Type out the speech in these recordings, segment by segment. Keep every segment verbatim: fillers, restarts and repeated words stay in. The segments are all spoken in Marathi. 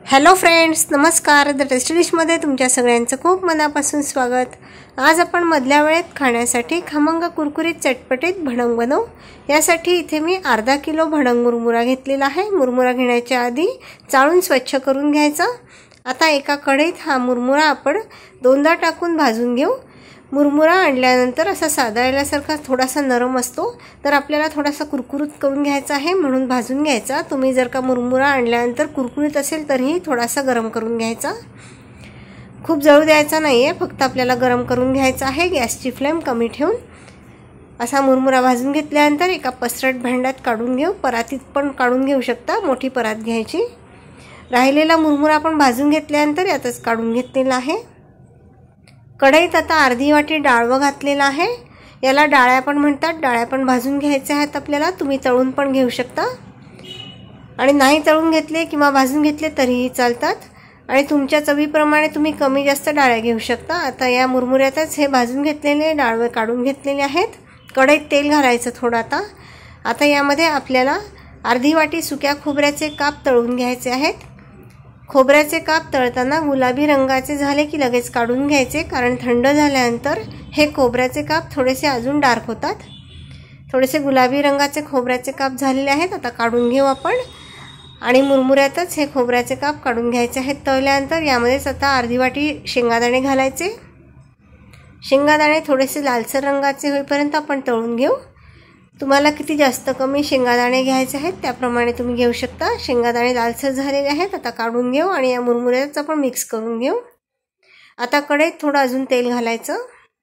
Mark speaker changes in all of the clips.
Speaker 1: हॅलो फ्रेंड्स, नमस्कार. द टेस्टी डिशमध्ये तुमच्या सगळ्यांचं खूप मनापासून स्वागत. आज आपण मधल्या वेळेत खाण्यासाठी खमंग कुरकुरीत चटपटीत भडंग बनवू. यासाठी इथे मी अर्धा किलो भडंग मुरमुरा घेतलेला आहे. मुरमुरा घेण्याच्या आधी चाळून स्वच्छ करून घ्यायचा. आता एका कढईत हा मुरमुरा आपण दोनदा टाकून भाजून घेऊ. मुरमुरा आणल्यानंतर असा साधायल्यासारखा थोडासा नरम असतो, तर आपल्याला थोडासा कुरकुरीत करून घ्यायचा आहे, म्हणून भाजून घ्यायचा. तुम्ही जर का मुरमुरा आणल्यानंतर कुरकुरीत असेल तरीही थोडासा गरम करून घ्यायचा. खूप जळू द्यायचा नाही आहे, फक्त आपल्याला गरम करून घ्यायचा आहे. गॅसची फ्लेम कमी ठेवून असा मुरमुरा भाजून घेतल्यानंतर एका पसरट भांड्यात काढून घेऊ. परातीत पण काढून घेऊ शकता, मोठी परात घ्यायची. राहिलेला मुरमुरा आपण भाजून घेतल्यानंतर यातच काढून घेतलेला आहे. कढईत आता अर्धी वाटी डाळवं घातलेला आहे. याला डाळ्या पण म्हणतात. डाळ्या पण भाजून घ्यायच्या आहेत आपल्याला. तुम्ही तळून पण घेऊ शकता आणि नाही तळून घेतले किंवा भाजून घेतले तरीही चालतात. आणि तुमच्या चवीप्रमाणे तुम्ही कमी जास्त डाळ्या घेऊ शकता. आता या मुरमुऱ्यातच हे भाजून घेतलेले डाळवे काढून घेतलेले आहेत. कढईत तेल घालायचं थोडं. आता आता यामध्ये आपल्याला अर्धी वाटी सुक्या खोबऱ्याचे काप तळून घ्यायचे आहेत. खोबऱ्याचे काप तळताना गुलाबी रंगाचे झाले की लगेच काढून घ्यायचे, कारण थंड झाल्यानंतर हे खोबऱ्याचे काप थोडेसे अजून डार्क होतात. थोडेसे गुलाबी रंगाचे खोबऱ्याचे काप झालेले आहेत. आता काढून घेऊ आपण आणि मुरमुऱ्यातच हे खोबऱ्याचे काप काढून घ्यायचे आहेत. तळल्यानंतर यामध्येच आता अर्धी वाटी शेंगादाणे घालायचे. शेंगादाणे थोडेसे लालसर रंगाचे होईपर्यंत आपण तळून घेऊ. तुम्हाला किती जास्त कमी शेंगादाणे घ्यायचे आहेत त्याप्रमाणे तुम्ही घेऊ शकता. शेंगादाणे लालसर झालेले आहेत. आता काढून घेऊ आणि या मुरमुऱ्याच आपण मिक्स करून घेऊ. आता कढईत थोडं अजून तेल घालायचं.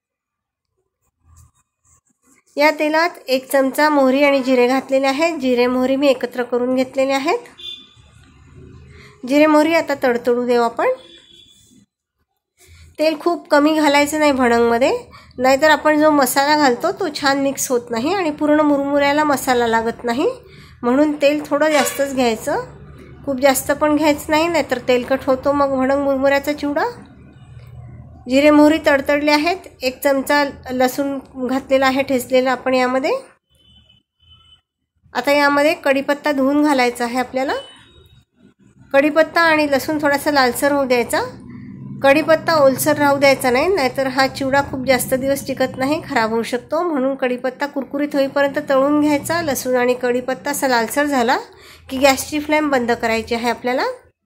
Speaker 1: या तेलात एक चमचा मोहरी आणि जिरे घातलेले आहेत. जिरे मोहरी मी एकत्र करून घेतलेले आहेत. जिरे मोहरी आता तडतडू देऊ आपण. तेल खूप कमी घालायचं नाही भडंगमध्ये, नाहीतर आपण जो मसाला घालतो तो छान मिक्स होत नाही आणि पूर्ण मुरमुऱ्याला मसाला लागत नाही. म्हणून तेल थोडं जास्तच घ्यायचं, खूप जास्त पण घ्यायचं नाही, नाहीतर तेलकट होतो मग भडंग मुरमुऱ्याचा चिवडा. जिरे मोहरी तडतडले आहेत. एक चमचा लसूण घातलेला आहे ठेचलेला आपण यामध्ये. आता यामध्ये कढीपत्ता धुवून घालायचा आहे आपल्याला. कढीपत्ता आणि लसूण थोडासा लालसर होऊ द्यायचा. कढीपत्ता ओलसर राहू द्यायचा नाही, नाहीतर हा चिवडा खूप जास्त दिवस टिकत नाही, खराब होऊ शकतो. म्हणून कढीपत्ता कुरकुरीत होईपर्यंत तळून घ्यायचा. लसूण आणि कढीपत्ता असा लालसर झाला की गॅसची फ्लेम बंद करायची आहे आपल्याला.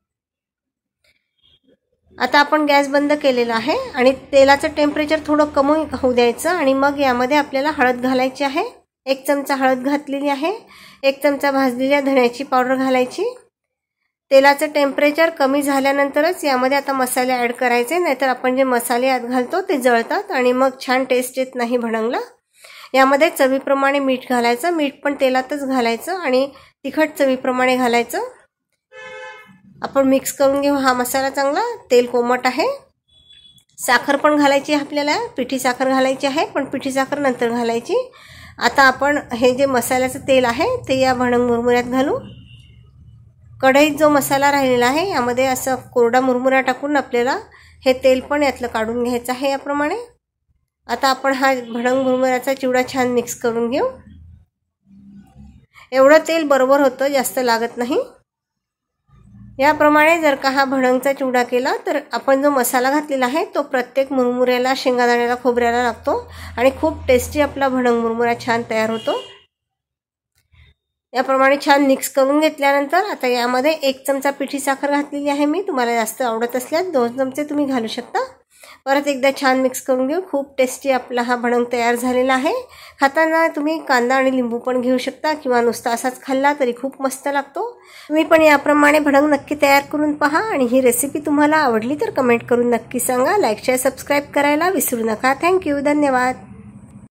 Speaker 1: आता आपण गॅस बंद केलेला आहे आणि तेलाचं टेम्परेचर थोडं कमी होऊ द्यायचं. आणि मग यामध्ये आपल्याला हळद घालायची आहे. एक चमचा हळद घातलेली आहे. एक चमचा भाजलेल्या धण्याची पावडर घालायची. तेलाचं टेम्परेचर कमी झाल्यानंतरच यामध्ये आता मसाले ॲड करायचे, नाहीतर आपण जे मसाले आत घालतो ते जळतात आणि मग छान टेस्ट येत नाही भडंगला. यामध्ये चवीप्रमाणे मीठ घालायचं. मीठ पण तेलातच घालायचं आणि तिखट चवीप्रमाणे घालायचं. आपण मिक्स करून घेऊ हा मसाला चांगला. तेल कोमट आहे. साखर पण घालायची आपल्याला. पिठी साखर घालायची आहे, पण पिठी साखर नंतर घालायची. आता आपण हे जे मसाल्याचं तेल आहे ते या भडंग मुरमुऱ्यात घालू. कढईत जो मसाला राहिलेला आहे यामध्ये असं कोरडा मुरमुरा टाकून आपल्याला हे तेल पण यातलं काढून घ्यायचं आहे याप्रमाणे. आता आपण हा भडंग मुरमुऱ्याचा चिवडा छान मिक्स करून घेऊ. एवढं तेल बरोबर होतं, जास्त लागत नाही. याप्रमाणे जर का हा भडंगचा चिवडा केला तर आपण जो मसाला घातलेला आहे तो प्रत्येक मुरमुऱ्याला, शेंगादाण्याला, खोबऱ्याला लागतो आणि खूप टेस्टी आपला भडंग मुरमुरा छान तयार होतो. याप्रमाणे छान मिक्स करून घेतल्यानंतर आता यामध्ये एक चमचा पिठी साखर घातलेली आहे मी. तुम्हाला जास्त आवडत असल्यास दोन चमचे तुम्ही घालू शकता. परत एकदा छान मिक्स करून घेऊ. खूप टेस्टी आपला हा भडंग तयार झालेला आहे. खाताना तुम्ही कांदा आणि लिंबू पण घेऊ शकता किंवा नुसता असाच खाल्ला तरी खूप मस्त लागतो. तुम्ही पण याप्रमाणे भडंग नक्की तयार करून पहा आणि ही रेसिपी तुम्हाला आवडली तर कमेंट करून नक्की सांगा. लाईक, शेअर, सबस्क्राईब करायला विसरू नका. थँक्यू. धन्यवाद.